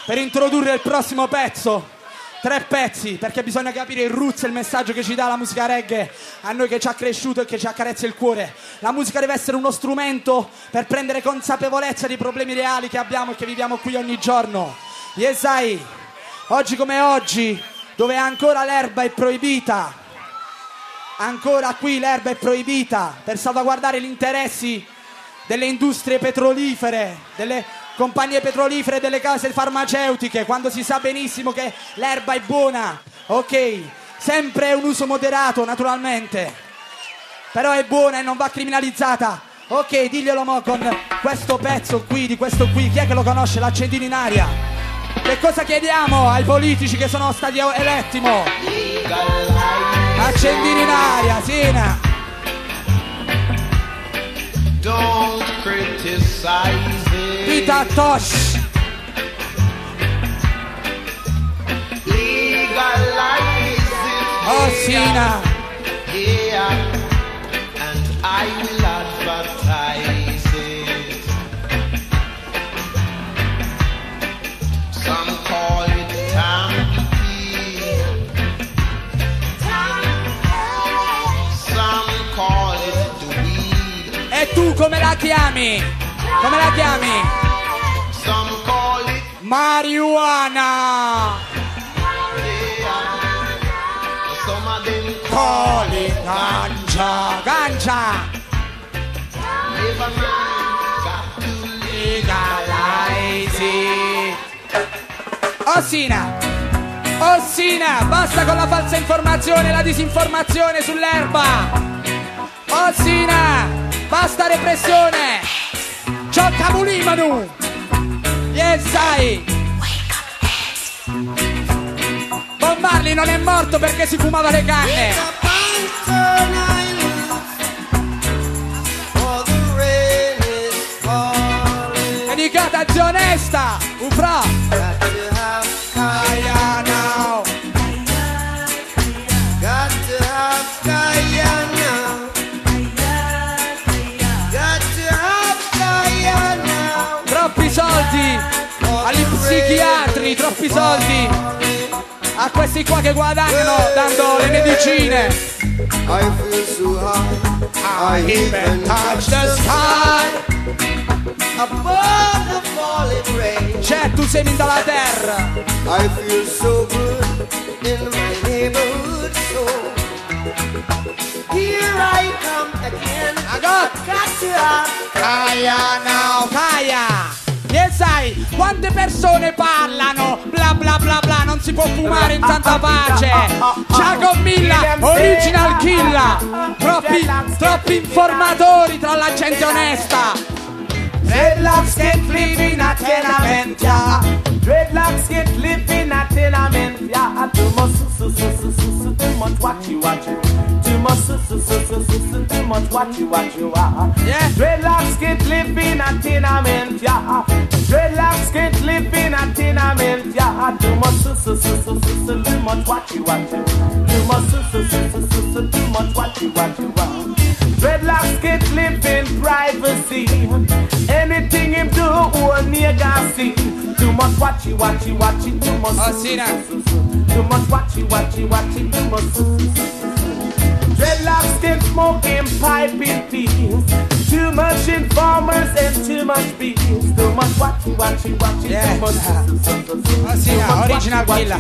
per introdurre il prossimo pezzo. 3 pezzi, perché bisogna capire il roots e il messaggio che ci dà la musica reggae a noi che ci ha cresciuto e che ci accarezza il cuore. La musica deve essere uno strumento per prendere consapevolezza dei problemi reali che abbiamo e che viviamo qui ogni giorno. Yesai, oggi come oggi, dove ancora l'erba è proibita, ancora qui l'erba è proibita per salvaguardare gli interessi delle industrie petrolifere, delle compagnie petrolifere, delle case farmaceutiche, quando si sa benissimo che l'erba è buona, ok, sempre un uso moderato naturalmente, però è buona e non va criminalizzata. Ok, diglielo mo con questo pezzo qui, di questo qui, chi è che lo conosce? L'accendino in aria. Che cosa chiediamo ai politici che sono stati eletti mo? Accendino in aria, Sina. Don't criticize it. Vita Tosh. Legalize it. Oh Sina. Yeah. And I will advertise it. Some call it Tampi. Some call it the weed. E tu come la chiami? Come la chiami? Some call it marijuana. some of them Call it ganja. Ganja. never mind got to Legalize it. Ossina, basta con la falsa informazione e la disinformazione sull'erba. Ossina, basta repressione. Ciocca Mulimanu. Yes, sai. Bob Marley non è morto perché si fumava le canne. Dedicata a zia Onesta. Ufra. Kaya now. Got to have Kaya now. Got to have Kaya now. Troppi soldi agli psichiatri, troppi soldi a questi qua che guadagnano dando le medicine. I feel so high. I even touch the sky. Above the falling rain. C'è tu sei dalla terra. I feel so good in my neighborhood. So here I come again. I got to have Kaya now, Kaya. E sai quante persone parlano bla bla bla bla, non si può fumare in santa pace. Chaco Milla, original killa. Troppi informatori tra la gente onesta. Dreadlocks get live in a tenement, yeah. Dreadlocks get live in a tenement, yeah. Too much what you watch. Too much what you watch. Yeah. Dreadlocks get live in a tenement, yeah. Dreadlocks get live in a tenement, yeah. Too much what you watch. Too much what you watch. Dreadlocks get live in privacy. Anything him do, or nigga see. Too much watch you. Too much. Ossina. Too much watch you. Too much. Dreadlocks get smoking piping peas. Too much informers and too much bees. Too much watch you. Yeah. Too much. Ossina, original killa.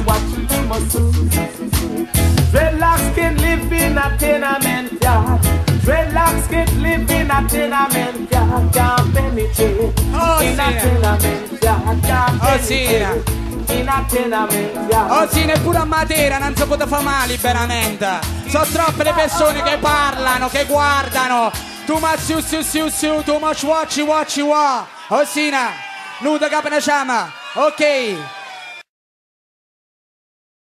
Dreadlocks can live in a tenement yard. Dreadlocks can live in a tenement yard. Can't penetrate in a tenement yard. Can't penetrate in a tenement yard. Ossina, e pure a Matera non si può fare male liberamente. Sono troppe le persone che parlano, che guardano. Too much too much watch. Ossina, nuda capo na chama. Ok.